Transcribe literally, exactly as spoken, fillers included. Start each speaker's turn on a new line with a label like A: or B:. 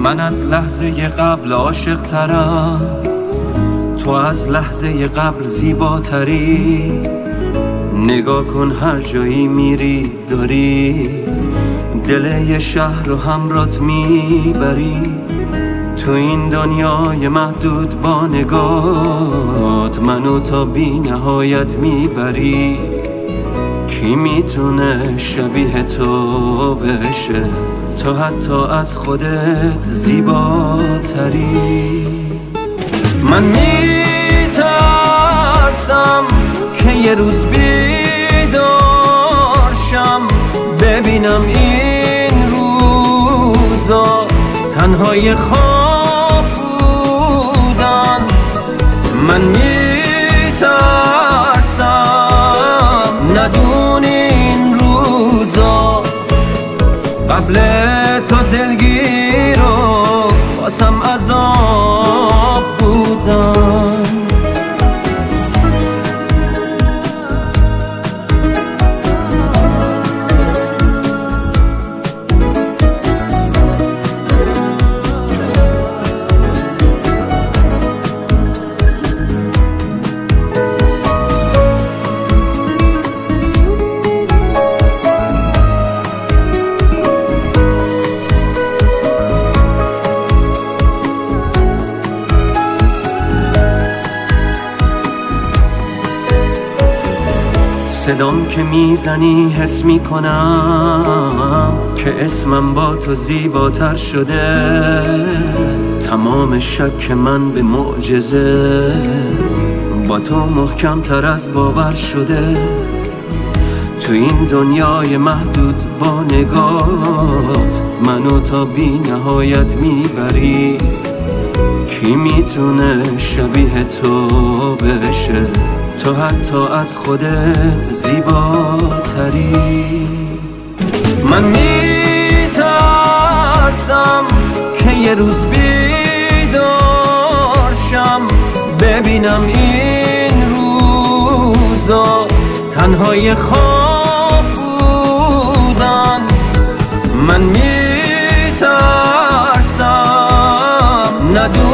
A: من از لحظه قبل عاشق ترم، تو از لحظه قبل زیباتری. نگاه کن هر جایی میری داری دل یه شهر رو همرات میبری. تو این دنیای محدود با نگات منو تا بی نهایت میبری. کی میتونه شبیه تو بشه، تو حتی از خودت زیباتری. من میترسم که یه روز بیدار شم ببینم این روزا تنهای خواب بودن. من میترسم ندونی این روزا قبل تو دلگیر و واسم عذاب بودن. صدام که میزنی حس میکنم که اسمم با تو زیباتر شده. تمام شک من به معجزه با تو محکم تر از باور شده. تو این دنیای محدود با نگات منو تا بی نهایت میبری. کی میتونه شبیه تو بشه، تو حتی از خودت زیباتری. من میترسم که یه روز بیدار شم ببینم این روزا تنهای خواب بودن. من میترسم ندونم